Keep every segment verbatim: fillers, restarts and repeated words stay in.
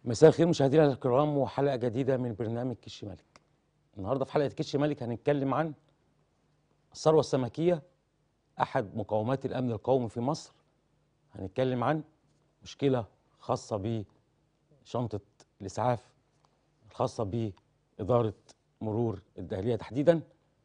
مساء الخير مشاهدينا الكرام وحلقة جديدة من برنامج كش ملك. النهارده في حلقة كش ملك هنتكلم عن الثروة السمكية، أحد مقومات الأمن القومي في مصر. هنتكلم عن مشكلة خاصة بشنطة الإسعاف الخاصة بإدارة مرور الداخلية تحديدا.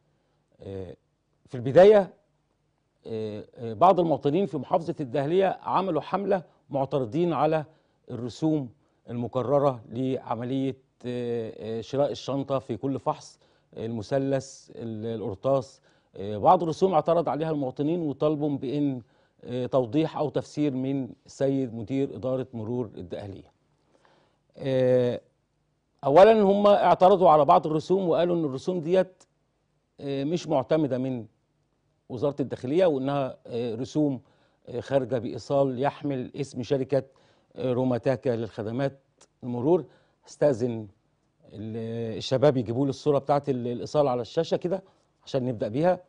في البداية بعض المواطنين في محافظة الداخلية عملوا حملة معترضين على الرسوم المكررة لعملية شراء الشنطة في كل فحص، المثلث، القرطاس. بعض الرسوم اعترض عليها المواطنين وطالبوا بأن توضيح أو تفسير من السيد مدير إدارة مرور الداخلية. أولا هم اعترضوا على بعض الرسوم وقالوا أن الرسوم ديت مش معتمدة من وزارة الداخلية، وأنها رسوم خارجة بإيصال يحمل اسم شركة روماتاكا للخدمات المرور. استأذن الشباب يجيبوا لي الصورة بتاعت الإيصال على الشاشة كده عشان نبدأ بيها.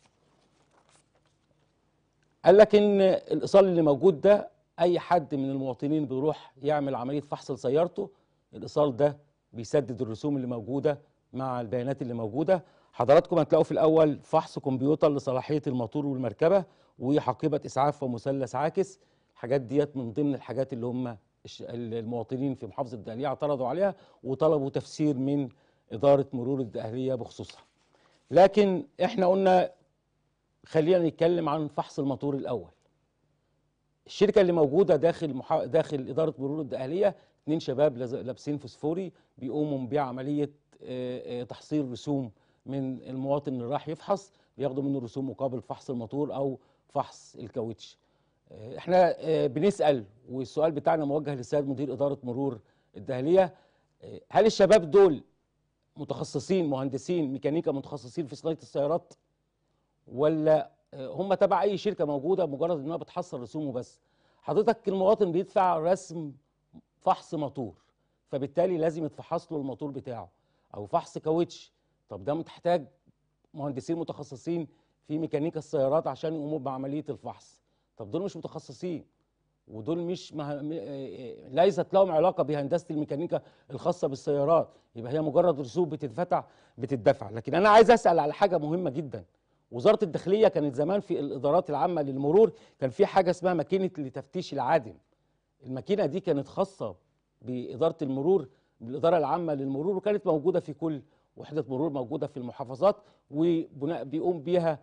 قال لك إن الإيصال اللي موجود ده أي حد من المواطنين بيروح يعمل عملية فحص لسيارته، الإيصال ده بيسدد الرسوم اللي موجودة مع البيانات اللي موجودة. حضراتكم هتلاقوا في الأول فحص كمبيوتر لصلاحية الموتور والمركبة وحقيبة إسعاف ومثلث عاكس. الحاجات ديت من ضمن الحاجات اللي هم المواطنين في محافظة الدقهلية اعترضوا عليها وطلبوا تفسير من إدارة مرور الدقهلية بخصوصها. لكن احنا قلنا خلينا نتكلم عن فحص الموتور الأول. الشركة اللي موجودة داخل محا... داخل إدارة مرور الدقهلية اتنين شباب لابسين فوسفوري بيقوموا بعملية تحصيل رسوم من المواطن اللي راح يفحص، بياخدوا منه رسوم مقابل فحص الموتور أو فحص الكاوتش. احنا بنسأل والسؤال بتاعنا موجه للسيد مدير إدارة مرور الداخلية، هل الشباب دول متخصصين مهندسين ميكانيكا متخصصين في صناعة السيارات، ولا هم تبع أي شركة موجودة مجرد إنها بتحصل رسومه بس؟ حضرتك المواطن بيدفع رسم فحص موتور، فبالتالي لازم يتفحص له الموتور بتاعه، أو فحص كاوتش. طب ده محتاج مهندسين متخصصين في ميكانيكا السيارات عشان يقوموا بعملية الفحص. طب دول مش متخصصين ودول مش مه... ليست لهم علاقه بهندسه الميكانيكا الخاصه بالسيارات، يبقى هي مجرد رسوم بتدفع بتدفع. لكن انا عايز اسال على حاجه مهمه جدا. وزاره الداخليه كانت زمان في الادارات العامه للمرور كان في حاجه اسمها ماكينه لتفتيش العادم. الماكينه دي كانت خاصه باداره المرور بالاداره العامه للمرور، وكانت موجوده في كل وحده مرور موجوده في المحافظات، وبيقوم بيها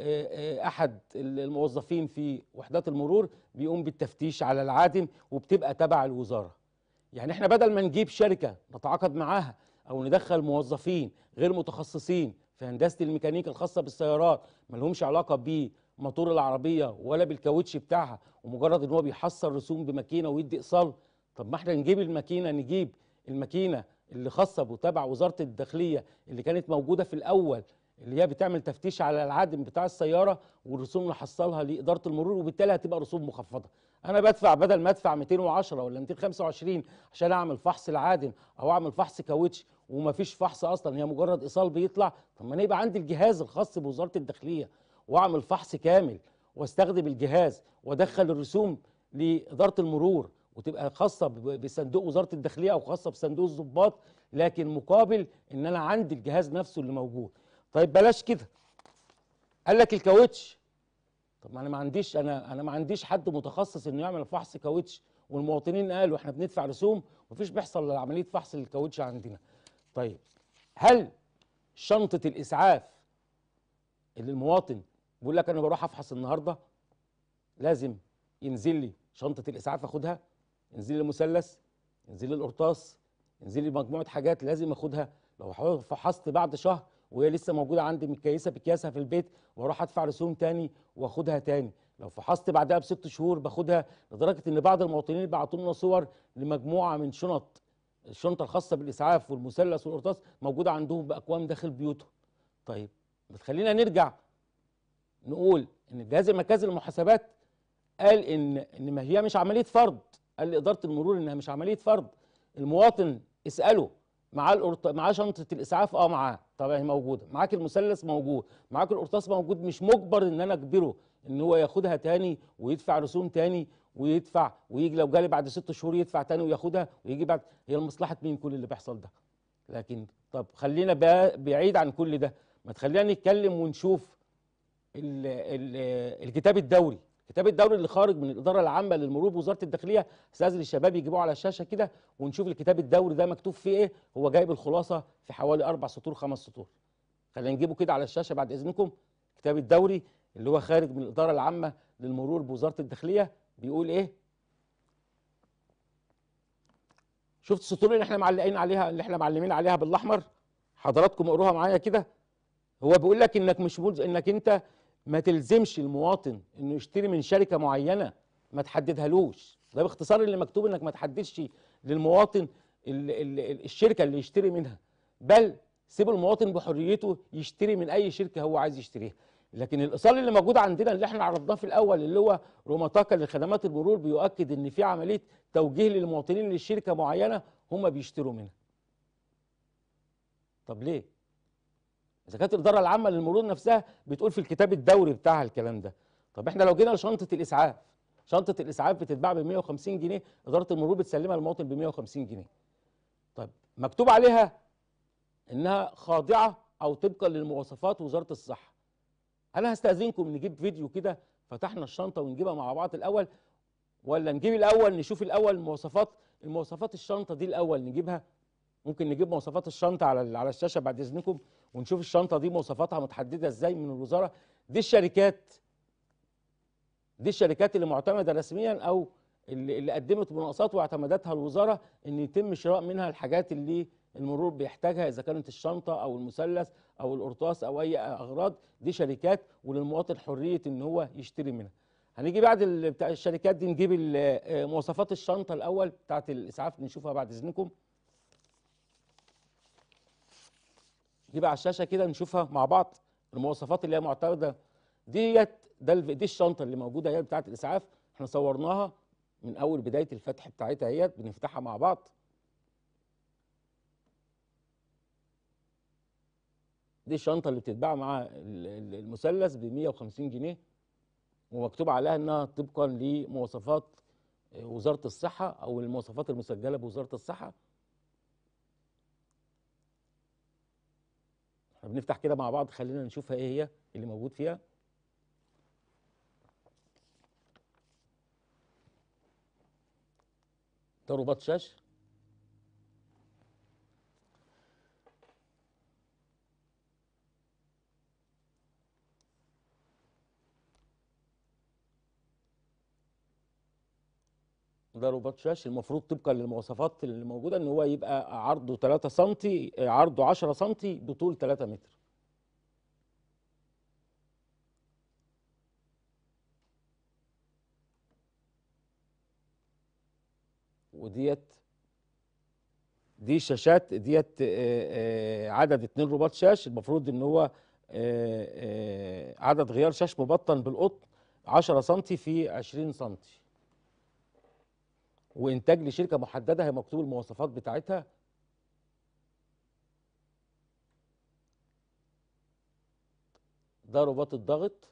احد الموظفين في وحدات المرور بيقوم بالتفتيش على العادم، وبتبقى تبع الوزاره. يعني احنا بدل ما نجيب شركه نتعاقد معاها او ندخل موظفين غير متخصصين في هندسه الميكانيكا الخاصه بالسيارات ما لهمش علاقه بموتور العربيه ولا بالكاوتش بتاعها، ومجرد ان هو بيحصل رسوم بماكينه ويدي ايصال. طب ما احنا نجيب الماكينه نجيب الماكينه اللي خاصه وتبع وزاره الداخليه اللي كانت موجوده في الاول، اللي هي بتعمل تفتيش على العادم بتاع السياره، والرسوم نحصلها لاداره المرور، وبالتالي هتبقى رسوم مخفضه. انا بدفع بدل ما ادفع مئتين وعشرة ولا مئتين وخمسة وعشرين عشان اعمل فحص العادم او اعمل فحص كاوتش ومفيش فحص اصلا، هي مجرد ايصال بيطلع. طب ما انا يبقى عندي الجهاز الخاص بوزاره الداخليه واعمل فحص كامل واستخدم الجهاز وادخل الرسوم لاداره المرور، وتبقى خاصه بصندوق وزاره الداخليه او خاصه بصندوق الضباط، لكن مقابل ان انا عندي الجهاز نفسه اللي موجود. طيب بلاش كده، قال لك الكاوتش. طب ما انا ما عنديش انا انا ما عنديش حد متخصص انه يعمل فحص كاوتش، والمواطنين قالوا احنا بندفع رسوم ومفيش بيحصل عمليه فحص للكاوتش عندنا. طيب هل شنطه الاسعاف اللي المواطن بيقول لك انا بروح افحص النهارده لازم ينزل لي شنطه الاسعاف اخدها، ينزل لي مثلث، ينزل لي القرطاس، ينزل لي مجموعه حاجات لازم اخدها؟ لو فحصت بعد شهر وهي لسه موجوده عندي متكيسه بكياسها في البيت واروح ادفع رسوم تاني واخدها تاني. لو فحصت بعدها بست شهور باخدها، لدرجه ان بعض المواطنين بعتوا لنا صور لمجموعه من شنط الشنطه الخاصه بالاسعاف والمثلث والقرطاس موجوده عندهم باكوام داخل بيوتهم. طيب بتخلينا نرجع نقول ان جهاز مركزي المحاسبات قال ان ان ما هي مش عمليه فرض، قال لاداره المرور انها مش عمليه فرض. المواطن اساله معاه القرط... معاه شنطه الاسعاف، اه معاه طبعا هي موجوده، معاك المثلث موجود، معاك القرطاس موجود، مش مجبر ان انا اجبره ان هو ياخدها تاني ويدفع رسوم تاني ويدفع، ويجي لو جالي بعد ست شهور يدفع تاني وياخدها ويجي بعد. هي لمصلحه مين كل اللي بيحصل ده؟ لكن طب خلينا بقى بعيد عن كل ده، ما تخلينا نتكلم ونشوف ال ال الكتاب الدوري. الكتاب الدوري اللي خارج من الاداره العامه للمرور بوزاره الداخليه. استاذن الشباب يجيبوه على الشاشه كده ونشوف الكتاب الدوري ده مكتوب فيه ايه. هو جايب الخلاصه في حوالي اربع سطور خمس سطور. خلينا نجيبه كده على الشاشه بعد اذنكم. الكتاب الدوري اللي هو خارج من الاداره العامه للمرور بوزاره الداخليه بيقول ايه؟ شفت السطور اللي احنا معلقين عليها، اللي احنا معلمين عليها بالاحمر؟ حضراتكم اقروها معايا كده. هو بيقول لك انك مش ملزم، انك انت ما تلزمش المواطن انه يشتري من شركه معينه، ما تحددهالوش. ده باختصار اللي مكتوب، انك ما تحددش للمواطن ال ال الشركه اللي يشتري منها، بل سيب المواطن بحريته يشتري من اي شركه هو عايز يشتريها. لكن الايصال اللي موجود عندنا اللي احنا عرضناه في الاول اللي هو روماتاكا لخدمات المرور بيؤكد ان في عمليه توجيه للمواطنين لشركه معينه هم بيشتروا منها. طب ليه؟ اذا كانت الاداره العامه للمرور نفسها بتقول في الكتاب الدوري بتاعها الكلام ده. طب احنا لو جينا لشنطه الاسعاف، شنطه الاسعاف بتتباع ب مية وخمسين جنيه، اداره المرور بتسلمها للمواطن ب مية وخمسين جنيه. طب مكتوب عليها انها خاضعه او طبقا للمواصفات وزاره الصحه. انا هستاذنكم نجيب فيديو كده، فتحنا الشنطه ونجيبها مع بعض الاول، ولا نجيب الاول نشوف الاول مواصفات المواصفات الشنطه دي الاول نجيبها. ممكن نجيب مواصفات الشنطه على على الشاشه بعد اذنكم ونشوف الشنطه دي مواصفاتها متحدده ازاي من الوزاره. دي الشركات دي الشركات اللي معتمده رسميا او اللي, اللي قدمت مناقصات واعتمدتها الوزاره ان يتم شراء منها الحاجات اللي المرور بيحتاجها، اذا كانت الشنطه او المثلث او القرطاس او اي اغراض. دي شركات وللمواطن حريه ان هو يشتري منها. هنيجي بعد بتاع الشركات دي نجيب مواصفات الشنطه الاول بتاعت الاسعاف نشوفها بعد اذنكم. نجيبها على الشاشه كده نشوفها مع بعض. المواصفات اللي هي معتمده ديت، ده دي الشنطه اللي موجوده هي بتاعت الاسعاف. احنا صورناها من اول بدايه الفتح بتاعتها اهيت، بنفتحها مع بعض. دي الشنطه اللي بتتباع مع المثلث ب مية وخمسين جنيه، ومكتوب عليها انها طبقا لمواصفات وزاره الصحه او المواصفات المسجله بوزاره الصحه. احنا بنفتح كده مع بعض، خلينا نشوفها ايه هي اللي موجود فيها. ده رباط شاش. ده رباط شاش المفروض طبقا للمواصفات اللي موجوده ان هو يبقى عرضه تلاتة سنتي، عرضه عشرة سنتي، بطول تلاتة متر. وديت دي الشاشات ديت عدد اتنين رباط شاش. المفروض ان هو عدد غيار شاش مبطن بالقطن عشرة سنتي في عشرين سنتي، وانتاج لشركه محدده هي مكتوب المواصفات بتاعتها. ده رباط الضغط،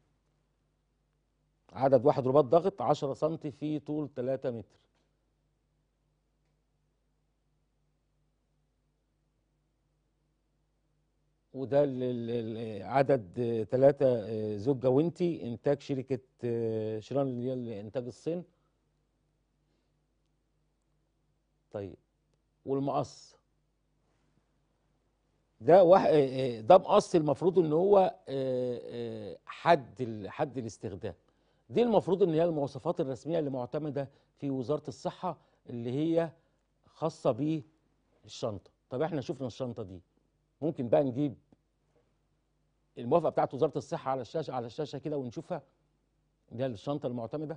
عدد واحد رباط ضغط عشرة سنتي في طول تلاتة متر. وده عدد ثلاثة زوج جوينتي انتاج شركه شيران اللي هي لانتاج الصين. طيب والمقص ده واحد، ده مقص المفروض ان هو حد حد الاستخدام. دي المفروض ان هي المواصفات الرسميه اللي معتمده في وزاره الصحه اللي هي خاصه بالشنطه. طب احنا شفنا الشنطه دي، ممكن بقى نجيب الموافقه بتاعت وزاره الصحه على الشاشه على الشاشه كده ونشوفها. دي الشنطه المعتمده.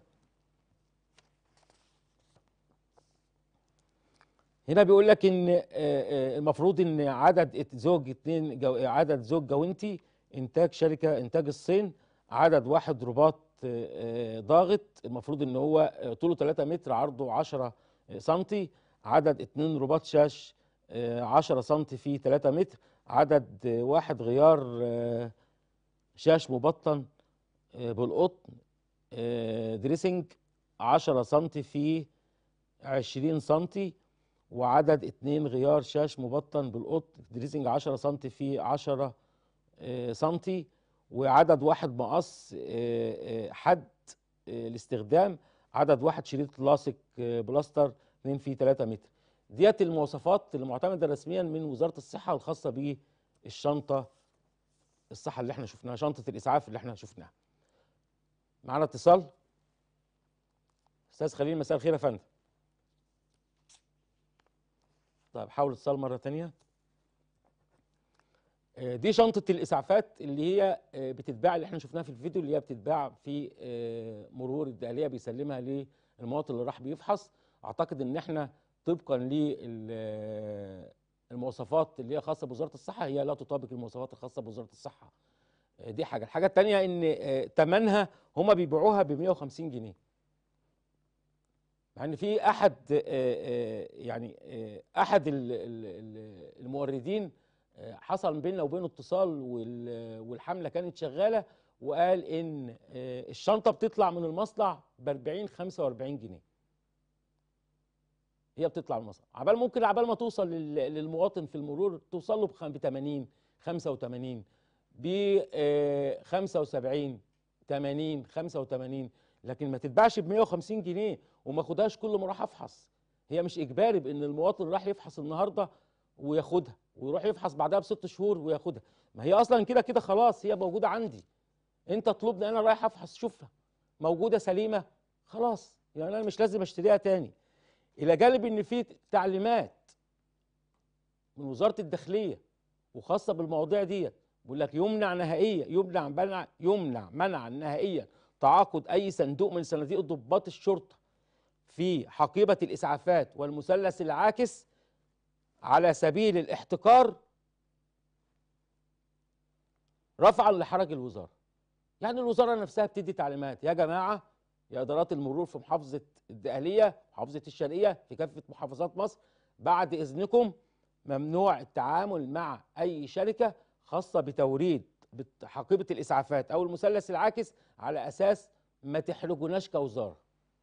هنا بيقول لك ان المفروض ان عدد زوج اتنين جو عدد زوج جوينتي انتاج شركه انتاج الصين، عدد واحد رباط ضاغط المفروض ان هو طوله تلاتة متر عرضه عشرة سنتي، عدد اتنين رباط شاش عشرة سنتي في تلاتة متر، عدد واحد غيار شاش مبطن آه، بالقطن، آه، دريسنج عشرة سنتي في عشرين سنتي، وعدد اتنين غيار شاش مبطن بالقطن دريسنج عشرة سنتي في عشرة آه، سنتي، وعدد واحد مقص آه، آه، حد آه، الاستخدام، عدد واحد شريط لاصق آه، بلاستر اتنين في تلاتة متر. ديت المواصفات المعتمده رسميا من وزاره الصحه الخاصه بالشنطه الصحه اللي احنا شفناها، شنطه الاسعاف اللي احنا شفناها. معانا اتصال. استاذ خليل، مساء الخير يا فندم. طيب حاول اتصال مره ثانيه. دي شنطه الاسعافات اللي هي آه، بتتباع، اللي احنا شفناها في الفيديو، اللي هي بتتباع في آه، مرور الداخليه، بيسلمها للمواطن اللي راح بيفحص. اعتقد ان احنا طبقا للمواصفات اللي هي خاصه بوزاره الصحه، هي لا تطابق المواصفات الخاصه بوزاره الصحه. آه، دي حاجه. الحاجه الثانيه ان ثمنها هم بيبيعوها ب مية وخمسين جنيه، مع ان في احد آه، آه، يعني آه، احد ال- ال- ال- الموردين آه، حصل بيننا وبينه اتصال، وال- والحمله كانت شغاله، وقال ان آه، الشنطه بتطلع من المصنع ب أربعين خمسة وأربعين جنيه. هي بتطلع من المصنع، عبال ممكن عبال ما توصل لل- للمواطن في المرور توصل له ب ثمانين خمسة وثمانين، ب خمسة وسبعين ثمانين خمسة وثمانين، لكن ما تتباعش ب مية وخمسين جنيه وما اخدهاش كل ما اروح افحص. هي مش اجباري بان المواطن راح يفحص النهارده وياخدها، ويروح يفحص بعدها بست شهور وياخدها. ما هي اصلا كده كده خلاص هي موجوده عندي. انت اطلبني انا رايح افحص شوفها موجوده سليمه، خلاص يعني انا مش لازم اشتريها تاني. الى جانب ان في تعليمات من وزاره الداخليه وخاصه بالمواضيع ديت، بيقول لك يمنع نهائيا، يمنع منع يمنع منعا نهائيا تعاقد اي صندوق من صناديق ضباط الشرطه في حقيبه الاسعافات والمثلث العاكس على سبيل الاحتكار رفعا لحرج الوزاره. يعني الوزاره نفسها بتدي تعليمات، يا جماعه يا ادارات المرور في محافظه الدقهليه، محافظه الشرقيه، في كافه محافظات مصر، بعد اذنكم ممنوع التعامل مع اي شركه خاصه بتوريد حقيبه الاسعافات او المثلث العاكس على اساس ما تحرجوناش كوزاره،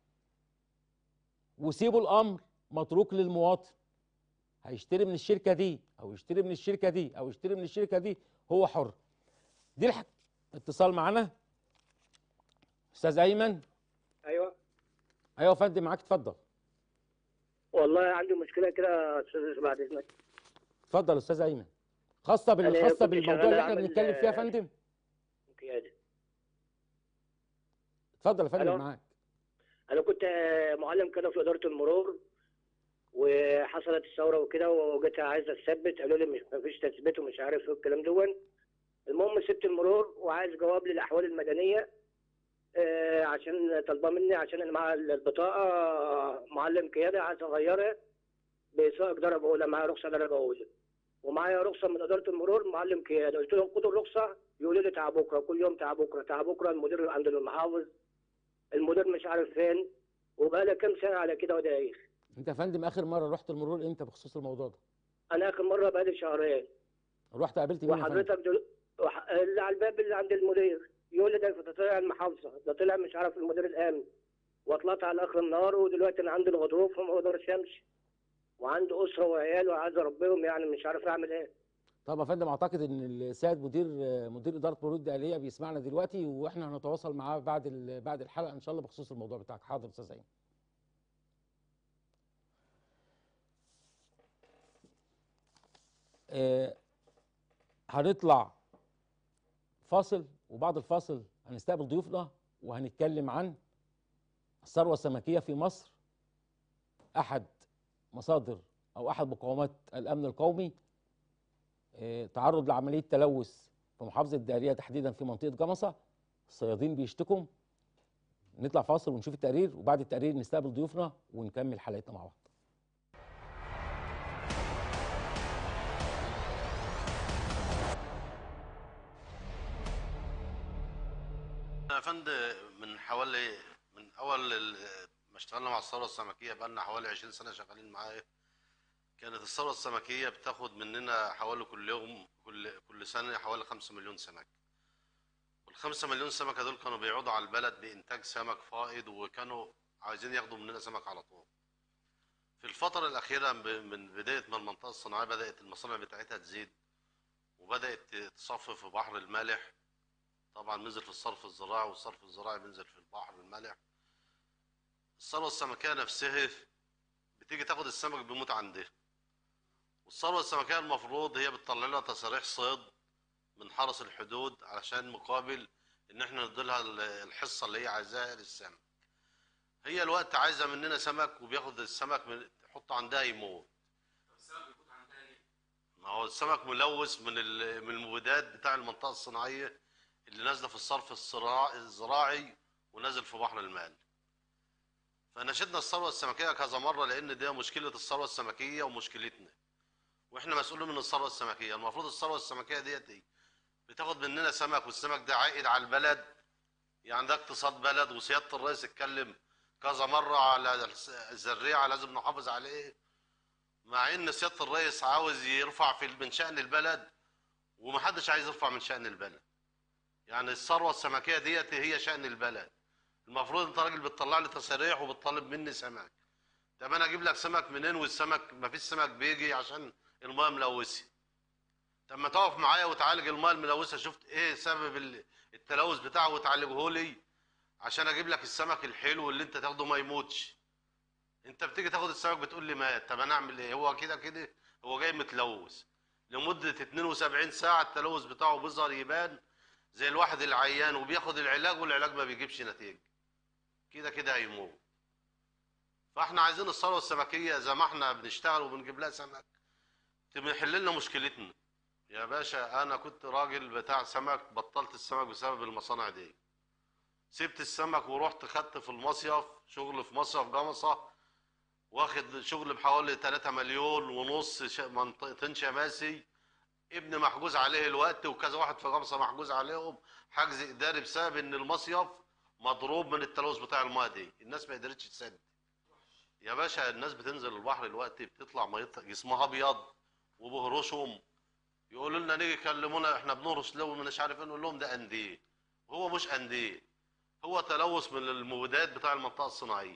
وسيبوا الامر متروك للمواطن. هيشتري من الشركه دي او يشتري من الشركه دي او يشتري من الشركه دي، هو حر. دي الحق. اتصال معانا استاذ ايمن. ايوه. ايوه يا فندم، معاك، اتفضل. والله عندي مشكله كده يا استاذ بعد اذنك. اتفضل استاذ ايمن. خاصه انا بالخاصه كنت بالموضوع شغال اللي احنا اعمل بنتكلم فيه يا آه، فندم. قياده. اتفضل يا فندم، الو. معاك. انا كنت آه، معلم كده في اداره المرور، وحصلت الثوره وكده، وجيت عايز اثبت، قالوا لي مش مفيش تثبيت ومش عارف ايه الكلام دون. المهم سبت المرور وعايز جواب للاحوال المدنيه، آه، عشان طالباه مني، عشان انا مع البطاقه آه، معلم قياده عايز اغيرها بسائق درجه اولى، معايا رخصه درجه اولى ومعايا رخصه من اداره المرور معلم قياده. قلت لهم خدوا الرخصه، يقولوا لي تعال بكره، كل يوم تعال بكره تعال بكره، المدير عند المحافظ، المدير مش عارف فين، وبقالي كام سنه على كده ودايخ. انت يا فندم اخر مره رحت المرور امتى بخصوص الموضوع ده؟ انا اخر مره بقالي شهرين. رحت قابلت مين يا فندم؟ وحضرتك دل... وح... اللي على الباب اللي عند المدير يقول لي ده ده طلع المحافظه، ده طلع مش عارف المدير الامن، وطلعت على اخر النهار، ودلوقتي انا عندي الغضروف وما اقدرش امشي، وعندي اسره وعيال وعايز اربيهم، يعني مش عارف اعمل ايه. طب يا فندم، اعتقد ان السيد مدير مدير اداره مرور الدقهليه بيسمعنا دلوقتي، واحنا هنتواصل معاه بعد ال- بعد الحلقه ان شاء الله بخصوص الموضوع بتاعك. حاضر استاذ ايمن. آه هنطلع فاصل، وبعد الفاصل هنستقبل ضيوفنا وهنتكلم عن الثروه السمكيه في مصر، احد مصادر او احد مقومات الامن القومي. آه، تعرض لعمليه تلوث في محافظه الدقهليه تحديدا في منطقه جمصه، الصيادين بيشتكوا. نطلع فاصل ونشوف التقرير، وبعد التقرير نستقبل ضيوفنا ونكمل حلقتنا مع بعض. يا فندم، من حوالي من اول ال- ما اشتغلنا مع الثوره السمكيه بقالنا حوالي عشرين سنه شغالين معاه. كانت الثوره السمكيه بتاخد مننا حوالي كل يوم كل كل سنه حوالي خمسة مليون سمك. الخمسة مليون سمكة دول كانوا بيعودوا على البلد بإنتاج سمك فائض، وكانوا عايزين ياخدوا مننا سمك على طول. في الفترة الأخيرة من بداية ما المنطقة الصناعية بدأت المصانع بتاعتها تزيد وبدأت تصفي في بحر المالح، طبعا نزل في الصرف الزراعي، والصرف الزراعي بينزل في البحر المالح. الثروة السمكية نفسها بتيجي تاخد السمك بيموت عندها، والثروة السمكية المفروض هي بتطلع لها تصاريح صيد من حرس الحدود علشان مقابل ان احنا نديلها الحصة اللي هي عايزاها للسمك. هي الوقت عايزة مننا سمك وبياخد السمك من تحطه عندها يموت. السمك بيموت عندها ليه؟ ما هو السمك ملوث من من المبيدات بتاع المنطقة الصناعية اللي نازلة في الصرف الزراعي ونازل في بحر المال. فنشدنا الثروة السمكية كذا مرة لأن ده مشكلة الثروة السمكية ومشكلتنا، واحنا مسؤولين من الثروة السمكية. المفروض الثروة السمكية ديت ايه؟ بتاخد مننا سمك، والسمك ده عائد على البلد، يعني ده اقتصاد بلد. وسيادة الرئيس اتكلم كذا مرة على الزريعة لازم نحافظ عليه، مع ان سيادة الرئيس عاوز يرفع في من شأن البلد ومحدش عايز يرفع من شأن البلد. يعني الثروة السمكية ديت هي شأن البلد. المفروض انت راجل بتطلع لي تصاريح وبتطالب مني سمك. طب انا اجيب لك سمك منين والسمك ما فيش سمك بيجي عشان المايه ملوثه؟ طب ما تقف معايا وتعالج المايه الملوثه، شفت ايه سبب التلوث بتاعه وتعالجه لي عشان اجيب لك السمك الحلو اللي انت تاخده ما يموتش. انت بتيجي تاخد السمك بتقول لي مات، طب انا اعمل ايه؟ هو كده كده هو جاي متلوث لمده اتنين وسبعين ساعه، التلوث بتاعه بيظهر يبان زي الواحد العيان وبياخد العلاج والعلاج ما بيجيبش نتيجه، كده كده هيموت. فاحنا عايزين الثروه السمكيه زي ما احنا بنشتغل وبنجيب لها سمك تحل لنا مشكلتنا. يا باشا انا كنت راجل بتاع سمك، بطلت السمك بسبب المصانع دي. سبت السمك ورحت خدت في المصيف شغل في مصيف جمصة، واخد شغل بحوالي تلاتة مليون ونص، منطقتين شماسي. ابني محجوز عليه الوقت وكذا واحد في جمصة محجوز عليهم حجز اداري بسبب ان المصيف مضروب من التلوث بتاع المايه دي. الناس ما قدرتش تسد. يا باشا الناس بتنزل البحر الوقت بتطلع ميتها جسمها ابيض وبهرشهم، يقولوا لنا نيجي يكلمونا احنا بنهرش لو مش عارف ايه، نقول لهم ده قنديل. هو مش قنديل، هو تلوث من المبيدات بتاع المنطقه الصناعيه.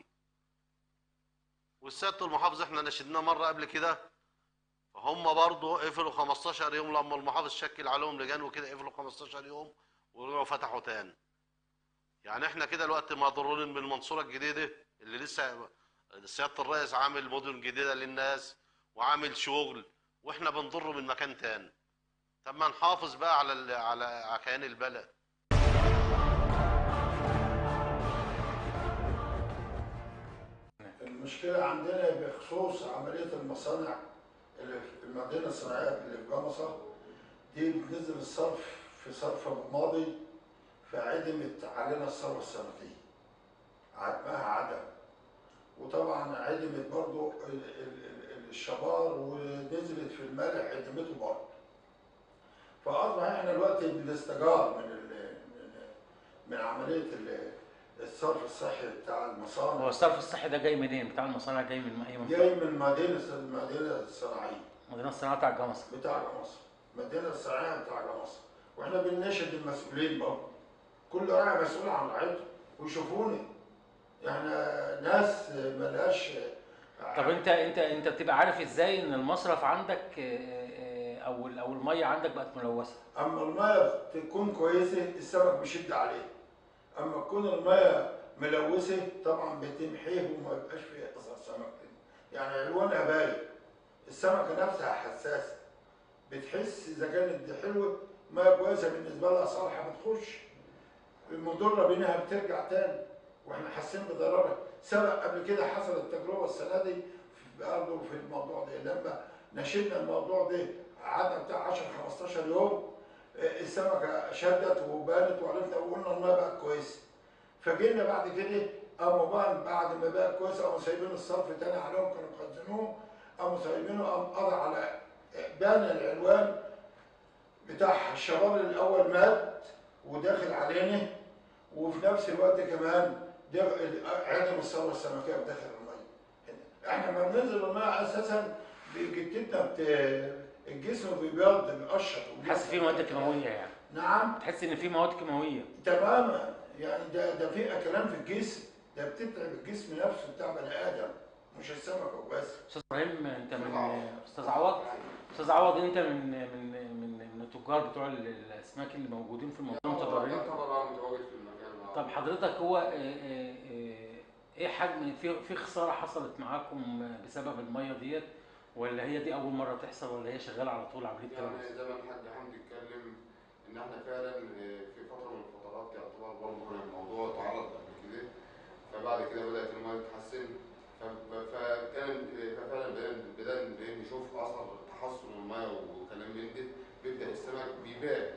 والسياده المحافظ احنا نشدناه مره قبل كده، فهم برضه قفلوا خمستاشر يوم لما المحافظ شكل عليهم لجان وكده، قفلوا خمستاشر يوم ورجعوا فتحوا تاني. يعني احنا كده الوقت مضرورين بالمنصوره الجديده اللي لسه سياده الرئيس عامل مدن جديده للناس وعامل شغل، واحنا بنضر من مكان تاني. طب ما نحافظ بقى على على كيان البلد. المشكلة عندنا بخصوص عملية المصانع اللي في المدينة الصناعية اللي في جمصة دي، بتنزل الصرف في صرف ماضي فعدمت علينا الثروة السمكية، عدمها عدم. وطبعا عدمت برضو الشبار ونزلت في المالح عدمته برضو. فأصبح احنا دلوقتي بنستجار من من عملية الصرف الصحي بتاع المصانع. هو الصرف الصحي ده جاي منين؟ بتاع المصانع جاي من اي منطقه؟ جاي من مدينه المدينه الصناعيه. المدينه الصناعيه بتاع جمصة. بتاع جمصة. المدينه الصناعيه بتاع جمصة. واحنا بنناشد المسؤولين برضه. كل راعي مسؤول عن رعيته ويشوفوني. يعني ناس ملهاش. طب انت انت انت بتبقى عارف ازاي ان المصرف عندك او او الميه عندك بقت ملوثه؟ اما الميه تكون كويسه السمك بيشد عليه. اما تكون الميه ملوثه طبعا بتمحيه وما يبقاش فيه اثر سمك. يعني الوانها باين. السمكه نفسها حساسه. بتحس اذا كانت حلوه ميه كويسه بالنسبه لها صالحه بتخش. المضره بينها بترجع تاني. واحنا حاسين بضررها. سبق قبل كده حصلت تجربه السنه دي برضه في الموضوع ده، لما نشدنا الموضوع ده قعدنا بتاع عشرة خمستاشر يوم السمكه شدت وبانت وعرفنا وقلنا الميه بقت كويسه. فجينا بعد كده قاموا بقى بعد ما بقت كويسه قاموا سايبين الصرف تاني عليهم، كانوا مخزنوه قاموا سايبينه، قام قضى على بان العنوان بتاع الشباب الاول مات وداخل علينا، وفي نفس الوقت كمان عدم الثروه السمكيه بداخل الميه. احنا لما بننزل الميه اساسا جتتنا الجسم بيبيض بيقشر. حاسس فيه مواد كيماويه يعني. نعم تحس ان في مواد كيماويه. تماما، يعني ده ده في اكلام في الجسم، ده بتتعب الجسم نفسه بتاع بني ادم، مش السمكه وبس. استاذ ابراهيم انت من استاذ عوض استاذ عوض انت من من من من التجار بتوع الاسماك اللي موجودين في المنطقه متضررين. طبعا متواجد في المكان. طب حضرتك هو آه، آه، آه، ايه حجم في في خساره حصلت معاكم بسبب الميه ديت، ولا هي دي اول مره تحصل، ولا هي شغاله على طول عمليه يعني تلوث؟ زي ما الحاج حمدي اتكلم ان احنا فعلا في فتره من الفترات يعتبر برضه كان الموضوع تعرض قبل كده، فبعد كده بدات الميه تتحسن، ف- فكان ففعلا بدأنا بدأنا نشوف اثر تحسن الميه وكلام من ده، بيبدا السمك بيبان،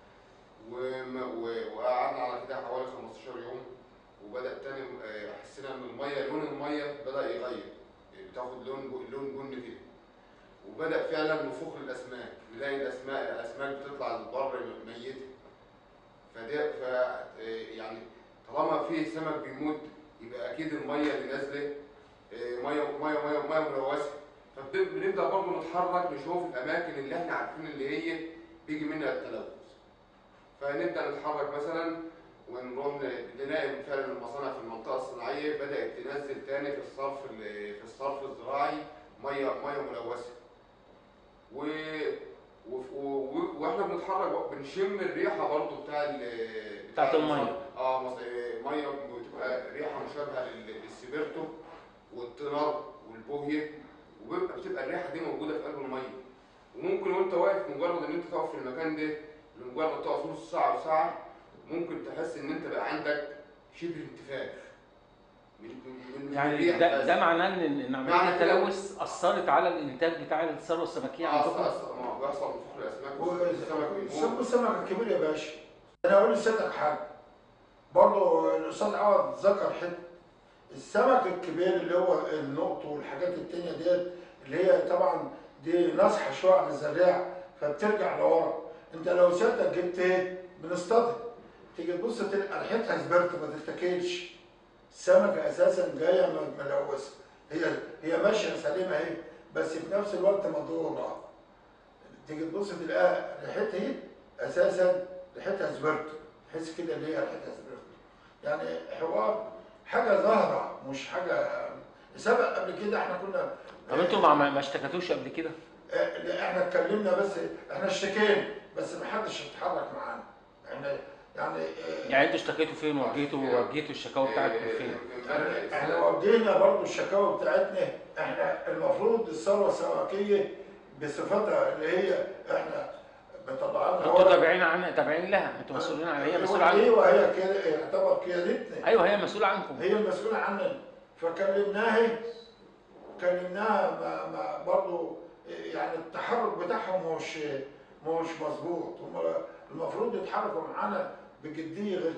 وما- و- وقعدنا على كده حوالي خمستاشر يوم، وبدا تاني آه، حسينا ان الميه لون الميه بدا يغير، بتاخد لون لون بني كده، وبدا فعلا نفوخ للاسماك، نلاقي الاسماك الاسماك بتطلع للبر ميته، فده ف يعني طالما في سمك بيموت يبقى اكيد الميه اللي نازله آه، ميه ميه ميه ميه ملوثه، فبنبدا برضه نتحرك نشوف الاماكن اللي احنا عارفين اللي هي بيجي منها التلوث، فنبدا نتحرك مثلا ونروح نلاقي فعلا المصانع في المنطقه الصناعيه بدات تنزل تاني في الصرف في الصرف الزراعي ميه ميه ملوثه، و... و... و... واحنا بنتحرك بنشم الريحه برضو بتاع ال... بتاعت الميه. اه مص... ميه بتبقى ريحه مشابهه لل... للسبيرتو والتنار والبوهيه، وبيبقى بتبقى الريحه دي موجوده في قلب الميه، وممكن وانت واقف مجرد ان انت تقف في المكان ده لمجرد تقف نص ساعه وساعه ممكن تحس ان انت بقى عندك شبه انتفاخ من من يعني الريح ده بس. ده معناه ان ان عمليه معنى كده- التلوث اثرت على الانتاج بتاع الثروه السمكيه اه عندكم؟ اصلا ما بيحصل نفوخ الاسماك والسمك والسمك بيموت. السمك الكبير يا باشا، انا اقول لسيادتك حاجه برضه الاستاذ عوض ذكر حته السمك الكبير اللي هو النقط والحاجات التانية ديت اللي هي طبعا دي نصحة شوية عن الزراع فبترجع لورا. انت لو سيادتك جبت ايه بنصطادها تيجي تبص تلقى ريحتها زبرت ما تتاكلش. السمكة اساسا جاية ملوثة، هي هي ماشية سليمة اهي بس في نفس الوقت مضرورة. تيجي تبص تلاقيها ريحتها اساسا ريحتها زبرت، تحس كده اللي هي ريحتها زبرت. يعني حوار حاجه ظاهره مش حاجه سبق قبل كده. احنا كنا طب انتوا ما ما اشتكتوش قبل كده؟ آه، احنا اتكلمنا بس احنا اشتكينا بس ما حدش اتحرك معانا. احنا يعني آه، يعني انتوا اشتكيتوا فين؟ وجيتوا وجيتوا الشكاوى بتاعتكم فين؟ يعني احنا وجهنا برضو الشكاوى بتاعتنا. احنا المفروض الثروه السمكيه بصفتها اللي هي احنا بنطلعها انتوا تابعين عنها، تابعين لها، انتوا مسؤولين عنها، هي مسؤوله عنكم. ايوه هي كده يعتبر قيادتنا. ايوه هي مسؤوله عنكم. هي المسؤوله عننا فكلمناها كلمناها ما ما برضه يعني التحرك بتاعهم مش مش مظبوط. هم المفروض يتحركوا معانا بجديه غير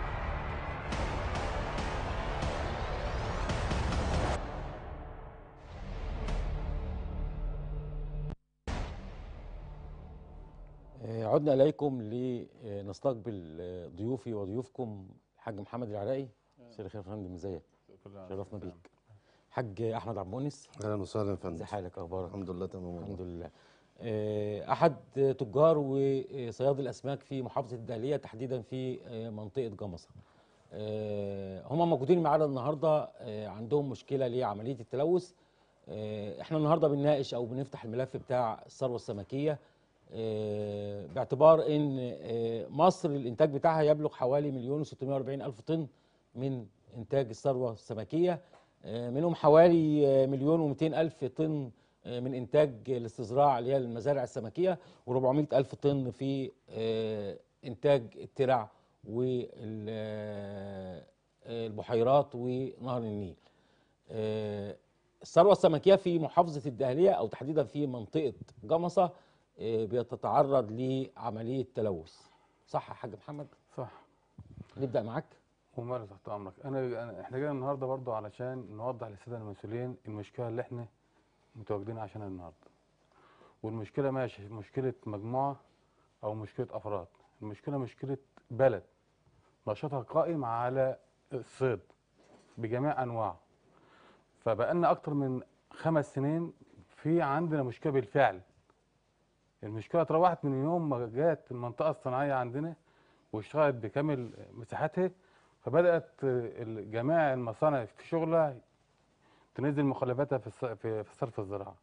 آه، عدنا اليكم لنستقبل آه، ضيوفي وضيوفكم الحاج محمد العراقي. مساء الخير يا فندم، ازيك؟ شرفنا بيك. حاج احمد عبد المؤنس، اهلا وسهلا يا فندم. ازي حالك؟ اخبارك؟ الحمد لله تمام والله. الحمد لله. آه، احد تجار وصياد الاسماك في محافظه الدقهليه تحديدا في آه، منطقه جمصه. آه، هم موجودين معانا النهارده، آه، عندهم مشكله لعمليه التلوث. آه، احنا النهارده بنناقش او بنفتح الملف بتاع الثروه السمكيه، آه، باعتبار ان آه، مصر الانتاج بتاعها يبلغ حوالي مليون وستمائة وأربعين الف طن من انتاج الثروه السمكيه، آه، منهم حوالي آه، مليون ومئتين الف طن آه، من انتاج الاستزراع اللي هي المزارع السمكيه، وأربعمائة الف طن في آه، انتاج الترع والبحيرات ونهر النيل. آه، الثروه السمكيه في محافظه الدقهليه او تحديدا في منطقه جمصه آه، بتتعرض لعمليه تلوث، صح يا حاج محمد؟ صح. نبدا معاك. وماله تحت امرك. انا أنا- احنا جايين النهارده برضو علشان نوضح للساده المسؤولين المشكله اللي احنا متواجدين عشانها النهارده. والمشكله ماشي مشكله مجموعه او مشكله افراد، المشكله مشكله بلد نشاطها قائم على الصيد بجميع انواعه. فبقالنا اكتر من خمس سنين في عندنا مشكله بالفعل المشكله اتروحت من يوم ما جت المنطقه الصناعيه عندنا واشتغلت بكامل مساحتها، فبدات ال- جميع المصانع في شغلها تنزل مخلفاتها في الص- في في الصرف الزراعي.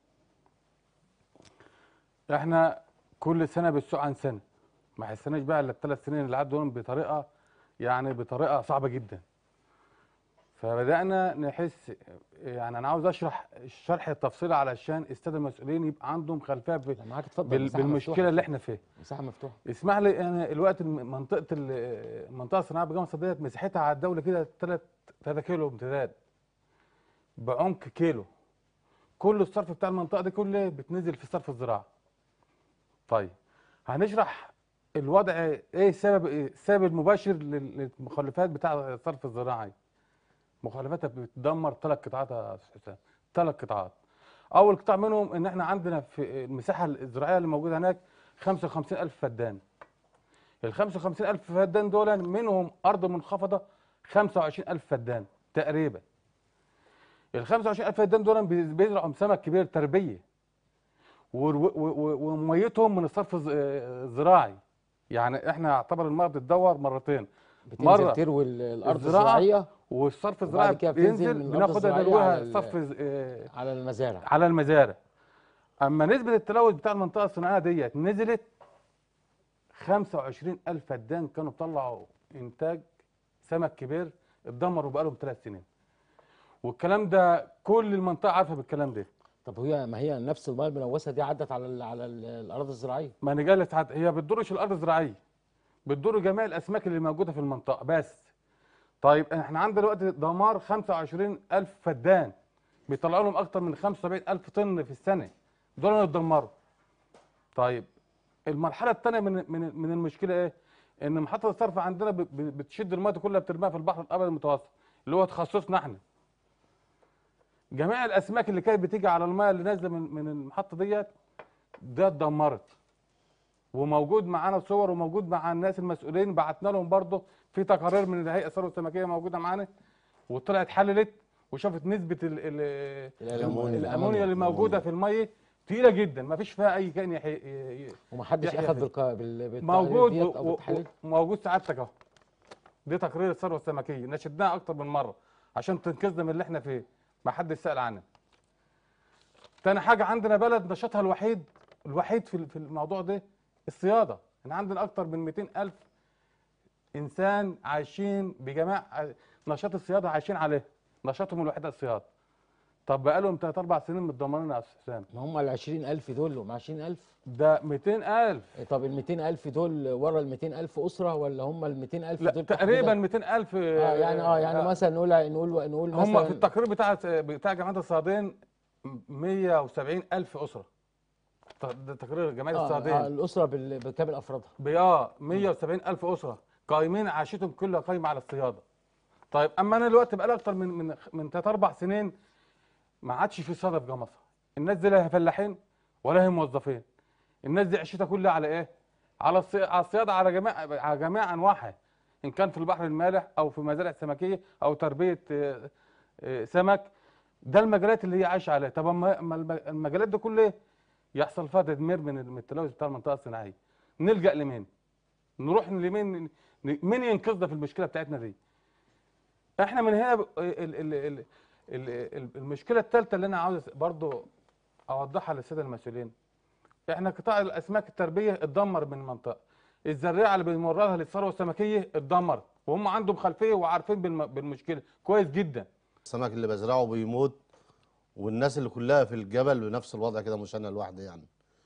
احنا كل سنه بتسوق عن سنه، ما حسناش بقى الا الثلاث سنين اللي عدوا دول بطريقه يعني بطريقه صعبه جدا. فبدانا نحس، يعني انا عاوز اشرح الشرح التفصيلي علشان الساده المسؤولين يبقى عندهم خلفيه ب- لا، معاك اتفضل. بال- مساحة بالمشكله مفتوحة. اللي احنا فيها. مساحه مفتوحه. اسمح لي، انا الوقت الم- منطقه ال- المنطقه الصناعيه بجمصه ديت مساحتها على الدوله كده ثلاثة كيلو امتداد بعمق كيلو. كل الصرف بتاع المنطقه دي كله بتنزل في الصرف الزراعي. طيب هنشرح الوضع ايه، السبب ايه السبب المباشر لل- للمخلفات بتاع الصرف الزراعي. مخلفاتها بتدمر ثلاث قطاعات يا استاذ حسام، ثلاث قطاعات. اول قطاع منهم ان احنا عندنا في المساحه الزراعيه اللي موجوده هناك خمسة وخمسين ألف فدان. ال خمسة وخمسين ألف فدان دول منهم ارض منخفضه خمسة وعشرين ألف فدان تقريبا. ال خمسة وعشرين ألف فدان دول بي- بيزرعوا سمك كبير تربيه، ورو- و- و- وميتهم من الصرف الز- الزراعي. يعني احنا يعتبر الميه بتتدور مرتين، بتنزل مرة تروي ال- الارض الزراعة الزراعيه والصرف وبعد الزراعي كده بتنزل بينزل من الأرض بناخدها الزراعية نرويها على ال- صرف ز- آه، على المزارع. على المزارع. اما نسبه التلوث بتاع المنطقه الصناعيه ديت نزلت خمسة وعشرين ألف فدان كانوا طلعوا انتاج سمك كبير اتدمروا بقالهم ثلاث سنين. والكلام ده كل المنطقه عارفه بالكلام ده. طب هي ما هي نفس الميه الملوثه دي عدت على ال على ال الاراضي الزراعيه. ما انا جاي لساعات، هي بتضرش الارض الزراعيه، بتضر جميع الاسماك اللي موجوده في المنطقه بس. طيب احنا عندنا دلوقتي دمار خمسة وعشرين ألف فدان بيطلعوا لهم اكتر من خمسة وسبعين ألف طن في السنه، دول اللي اتدمروا. طيب المرحله الثانيه من من من المشكله ايه؟ ان محطه الصرف عندنا ب- ب- بتشد الميه دي كلها بترميها في البحر الابيض المتوسط اللي هو تخصصنا احنا. جميع الاسماك اللي كانت بتيجي على الميه اللي نازله من من المحطه ديت ده اتدمرت. وموجود معانا صور وموجود مع الناس المسؤولين، بعتنا لهم برضه في تقارير من الهيئه الثروه السمكيه موجوده معانا وطلعت حللت وشافت نسبه ال ال الأمونيا. الامونيا اللي موجوده في الميه تقيله جدا، ما فيش فيها اي كائن يحي... ي- ومحدش يحيى اخذ فيه. بالق... بال... بالتقارير موجود ديت و... او و... بالتحاليل. موجود سعادتك اهو. دي تقرير الثروه السمكيه نشدناها اكتر من مره عشان تنقذنا من اللي احنا فيه، ما حدش سال عنها. تاني حاجه عندنا بلد نشاطها الوحيد الوحيد في في الموضوع ده الصياده. احنا عندنا اكتر من مئتين ألف انسان عايشين بجميع نشاط الصياده، عايشين عليه، نشاطهم الوحيد الصياده. طب بقالهم ثلاث اربع سنين متدمرين يا استاذ حسام. ما هم ال عشرين ألف دول هم عشرين ألف. ده مئتين ألف. طب ال مئتين ألف دول ورا ال مئتين ألف اسره ولا هم ال مئتين ألف لا دول تقريبا تحديداً؟ مئتين ألف. اه يعني اه يعني مثلا نقول نقول نقول هم مثلا في التقرير بتاع بتاع جمعيه الصيادين مئة وسبعين ألف اسره. ده تقرير جمعيه آه الصيادين. آه الاسره بال- بكامل افرادها. اه مئة وسبعين ألف اسره قايمين عاشتهم كلها قايمه على الصياده. طيب اما انا دلوقتي بقى لي اكتر من من من ثلاث اربع سنين ما عادش في صياده في جمصه. الناس دي لا هي فلاحين ولا هي موظفين. الناس دي عيشتها كلها على ايه؟ على الصي... على الصياده على جميع على جميع انواعها، ان كان في البحر المالح او في مزارع سمكيه او تربيه آه، آه، سمك. ده المجالات اللي هي عايشه عليها. طب اما أما الم- المجالات دي كلها يحصل فيها تدمير من من التلوث بتاع المنطقه الصناعيه، نلجا لمين؟ نروح لمين؟ ن- مين ينقذنا في المشكله بتاعتنا دي؟ احنا من هنا ب- ال ال ال ال ال المشكله الثالثه اللي انا عاوز برضو اوضحها للساده المسؤولين. احنا قطاع الاسماك التربيه اتدمر من المنطقه، الزراعه اللي بنمرها للثروه السمكيه اتدمرت، وهم عندهم خلفيه وعارفين بالم- بالمشكله كويس جدا. السمك اللي بزرعه بيموت، والناس اللي كلها في الجبل بنفس الوضع كده، مش انا لوحدي يعني.